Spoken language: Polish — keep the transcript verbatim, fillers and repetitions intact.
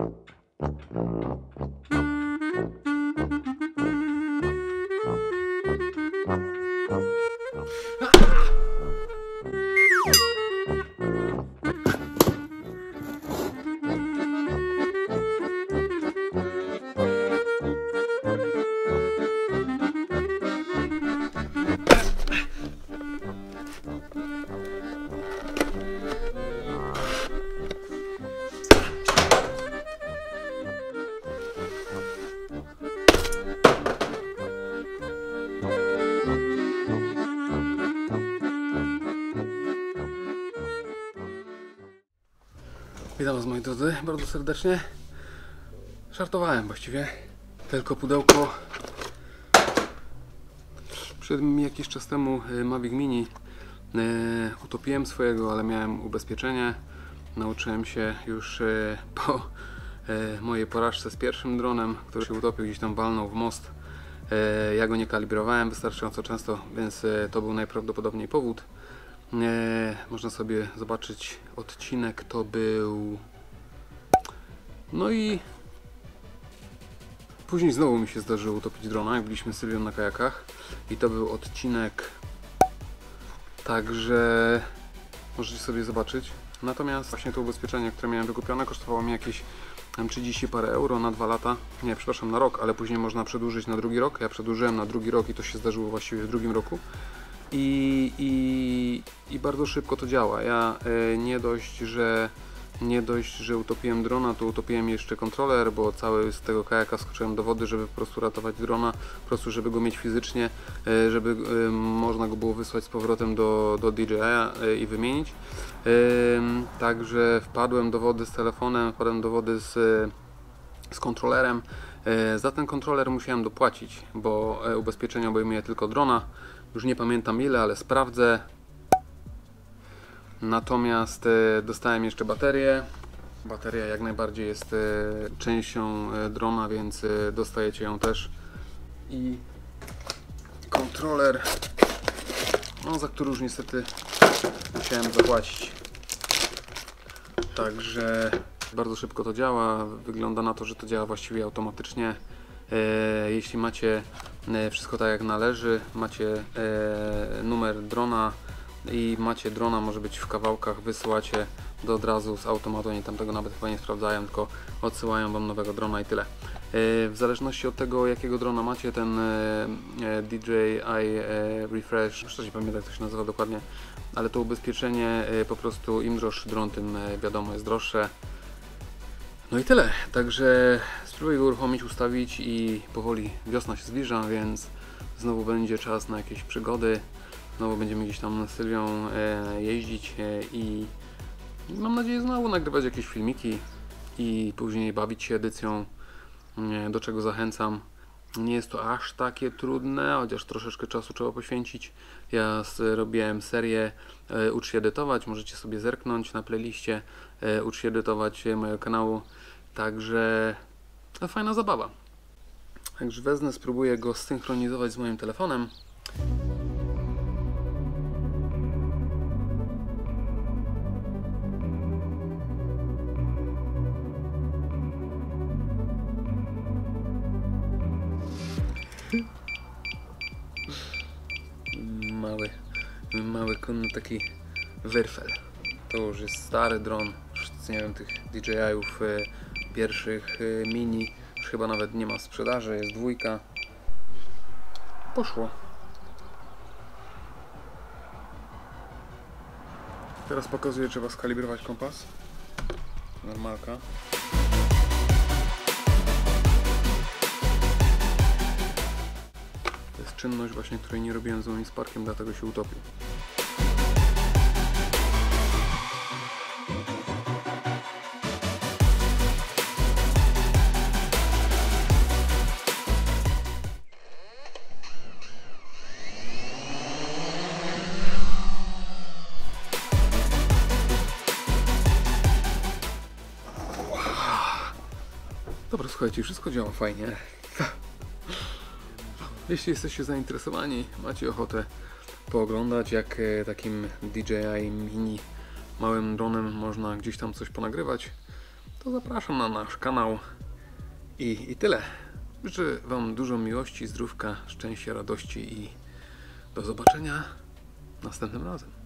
Witam Was, moi drodzy, bardzo serdecznie. Żartowałem właściwie. Tylko pudełko. Przed jakiś czas temu Mavic Mini e, utopiłem swojego, ale miałem ubezpieczenie. Nauczyłem się już e, po e, mojej porażce z pierwszym dronem, który się utopił, gdzieś tam walnął w most. E, ja go nie kalibrowałem wystarczająco często, więc e, to był najprawdopodobniej powód. E, można sobie zobaczyć odcinek, to był... No i później znowu mi się zdarzyło utopić drona, jak byliśmy z Sylwią na kajakach i to był odcinek, także możecie sobie zobaczyć. Natomiast właśnie to ubezpieczenie, które miałem wykupione, kosztowało mi jakieś tam trzydzieści parę euro na dwa lata, nie, przepraszam, na rok, ale później można przedłużyć na drugi rok. Ja przedłużyłem na drugi rok i to się zdarzyło właściwie w drugim roku. I, i, i bardzo szybko to działa. Ja y, nie dość, że nie dość, że utopiłem drona, to utopiłem jeszcze kontroler, bo cały z tego kajaka skoczyłem do wody, żeby po prostu ratować drona, po prostu żeby go mieć fizycznie, y, żeby y, można go było wysłać z powrotem do, do D J I y, i wymienić. Y, także wpadłem do wody z telefonem, wpadłem do wody z, z kontrolerem. Y, za ten kontroler musiałem dopłacić, bo y, ubezpieczenie obejmuje tylko drona. Już nie pamiętam ile, ale sprawdzę. Natomiast e, dostałem jeszcze baterię. Bateria jak najbardziej jest e, częścią e, drona, więc e, dostajecie ją też. I kontroler, no, za który już niestety musiałem zapłacić. Także bardzo szybko to działa. Wygląda na to, że to działa właściwie automatycznie. E, jeśli macie e, wszystko tak jak należy, macie e, numer drona i macie drona, może być w kawałkach, wysyłacie do od razu z automatu, oni tam tego nawet chyba nie sprawdzają, tylko odsyłają Wam nowego drona i tyle. E, w zależności od tego, jakiego drona macie, ten e, D J I e, Refresh, już nie pamiętam jak to się nazywa dokładnie, ale to ubezpieczenie e, po prostu im droższy dron, tym e, wiadomo jest droższe. No i tyle, także spróbuję go uruchomić, ustawić i powoli wiosna się zbliża, więc znowu będzie czas na jakieś przygody. Znowu będziemy gdzieś tam z Sylwią e, jeździć e, i mam nadzieję znowu nagrywać jakieś filmiki i później bawić się edycją, e, do czego zachęcam. Nie jest to aż takie trudne, chociaż troszeczkę czasu trzeba poświęcić. Ja robiłem serię e, Ucz się edytować, możecie sobie zerknąć na playliście e, Ucz się edytować mojego kanału, także to fajna zabawa. Także wezmę, spróbuję go zsynchronizować z moim telefonem. Mały, mały konny taki Werfel. To już jest stary dron, już nie wiem, tych D J I-ów y, pierwszych y, mini, już chyba nawet nie ma w sprzedaży, jest dwójka. Poszło. Teraz pokazuję, trzeba skalibrować kompas. Normalka. To jest czynność właśnie, której nie robiłem z moim Sparkiem, dlatego się utopił. Dobra, słuchajcie, wszystko działa fajnie. Jeśli jesteście zainteresowani, macie ochotę pooglądać, jak takim D J I Mini małym dronem można gdzieś tam coś ponagrywać, to zapraszam na nasz kanał i, i tyle. Życzę Wam dużo miłości, zdrówka, szczęścia, radości i do zobaczenia następnym razem.